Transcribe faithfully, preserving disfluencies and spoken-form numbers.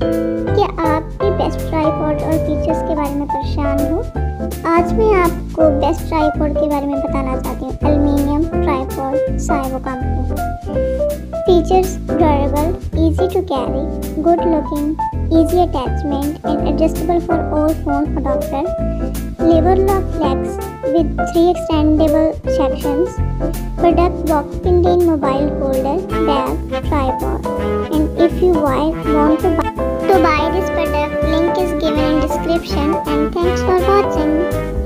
क्या आप भी बेस्ट ट्राइपॉड और फीचर्स के बारे में परेशान हो? आज मैं आपको बेस्ट ट्राइपॉड के बारे में बताना चाहती हूँ। एल्युमिनियम ट्राइपॉड साइवो company. Features: durable, easy to carry, good looking, easy attachment and adjustable for all phone adapter. Lever lock flex with three extendable sections. Product box contain mobile holder, bag, tripod. And if you want to buy, to buy this product, link is given in description. And thanks for watching.